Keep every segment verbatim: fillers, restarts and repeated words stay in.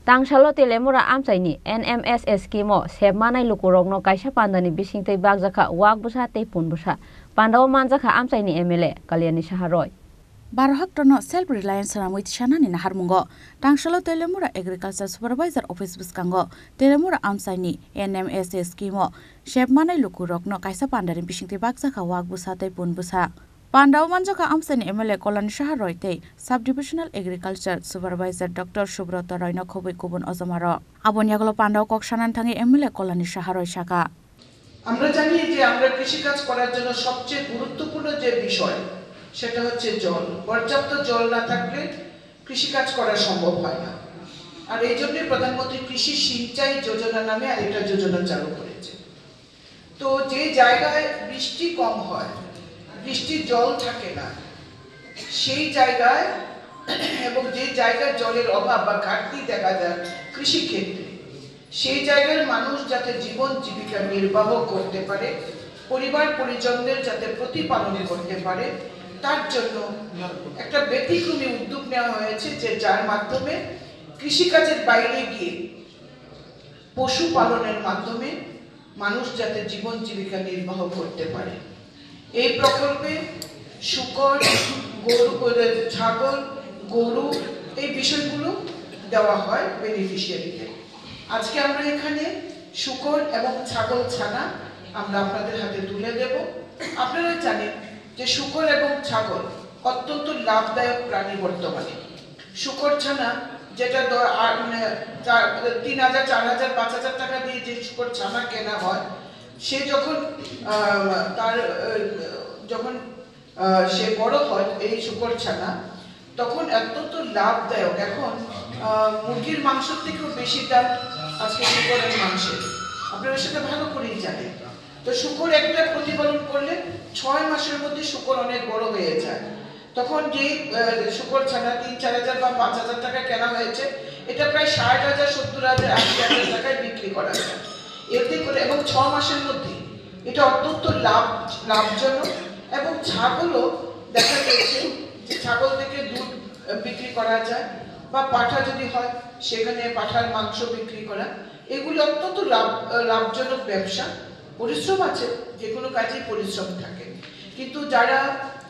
Tangsalo telemura amsaini N M S S scheme sebmanai lukurokno kaisa pandani bisingtei bagjaka wak busa tei pun busa pandaw manjaka amsaini M L A Kalyani Saharoi Barohak tono self reliance ramui tisana ni naharmungo Tangsalo telemura agriculture supervisor office buskango telemura amsaini N M S S scheme sebmanai lukurokno kaisa pandani bisingtei bagjaka wak busa tei pun busa Pandaw manjaka amsani M L A Kalyani Saharoi tei Subdivisional Agriculture Supervisor Doctor Subrata Roy no khobui kubun ojamaro aboniagolo pandaw koksanan thangi M L A Kalyani Saharoi shaka আমরা জানি যে আমরা কৃষি কাজ করার জন্য সবচেয়ে গুরুত্বপূর্ণ যে বিষয় সেটা হচ্ছে জল পর্যাপ্ত জল না থাকলে কৃষি কাজ করা সম্ভব হয় না আর এইজন্য প্রধানমন্ত্রী কৃষি সিঞ্চাই যোজনা নামে আরেকটা যোজনা চালু করেছে তো যে জায়গায় বৃষ্টি কম হয় বৃষ্টির জল থাকে না সেই জায়গায় এবং যে জায়গায় জলের অভাব বা ঘাটতি দেখা যায় কৃষি ক্ষেত্রে সেই জায়গার মানুষ যাতে জীবন জীবিকা নির্বাহ করতে পারে পরিবার পরিজনদের যাতে প্রতিপালন করতে পারে তার জন্য একটা ব্যতিক্রমী উদ্যোগ নেওয়া হয়েছে যে যার মাধ্যমে কৃষিকাজের বাইরে গিয়ে পশুপালনের মাধ্যমে মানুষ যাতে জীবন জীবিকা নির্বাহ করতে পারে এই প্রকল্পে শুকর গরু ছাগল গরু এই বিষয়গুলো দেওয়া হয় বেনিফিশিয়ারিদের আজকে আমরা এখানে শুকর এবং ছাগল ছানা আমরা আপনাদের হাতে তুলে দেব আপনারা জানেন যে শুকর এবং ছাগল অত্যন্ত লাভদায়ক প্রাণী বর্তমানে শুকর ছানা যেটা তিন হাজার চার হাজার পাঁচ হাজার টাকা দিয়ে যে শুকর ছানা কেনা হয় সে যখন তার যখন সে বড় হয় এই শুকর ছানা তখন অত্যন্ত লাভদায়ক এখন মুরগির মাংস থেকেও বেশি দাম আজকে শুকরের মাংসের আপনারা সেটা ভালো করেই জানেন তো শুকর একটা প্রতিপালন করলে ছয় মাসের মধ্যে শুকর অনেক বড় হয়ে যায় তখন যে শুকর ছানা তিন চার হাজার বা পাঁচ হাজার টাকা কেনা হয়েছে এটা প্রায় ষাট হাজার সত্তর হাজার আশি হাজার টাকায় বিক্রি করা যায় এতে করে এবং ছ মাসের মধ্যে এটা অত্যন্ত লাভ লাভজনক এবং ছাগলও দেখা গেছে যে ছাগল থেকে দুধ বিক্রি করা যায় বা পাঠা যদি হয় সেখানে পাঠার মাংস বিক্রি করা এগুলো অত্যন্ত লাভ লাভজনক ব্যবসা পরিশ্রম আছে যে কোনো কাজেই পরিশ্রম থাকে কিন্তু যারা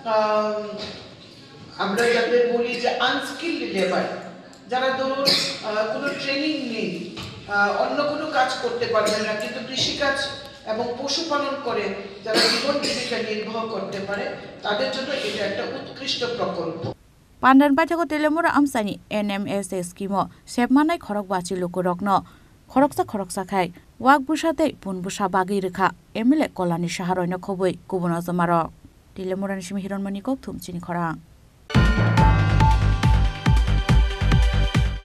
আমরা যাদের বলি যে আনস্কিল্ড লেবার যারা ধরুন কোনো ট্রেনিং নেই অন্য কোনো কাজ করতে পারবেন না কিন্তু কৃষিকাজ এবং পশুপালন করে যারা জীবন জীবিকা নির্বাহ করতে পারে তাদের জন্য এটা একটা উৎকৃষ্ট প্রকল্প Pandan bajago telemura amsani N M S S scheme sebmanai khorok bachi lukurokno khoroksa khoroksa khai wak busate pun busa bagi rekha M L A Kalyani Saharoi no khobui kubun ojamaro telemura nishimi hironmani kok thumchini khorang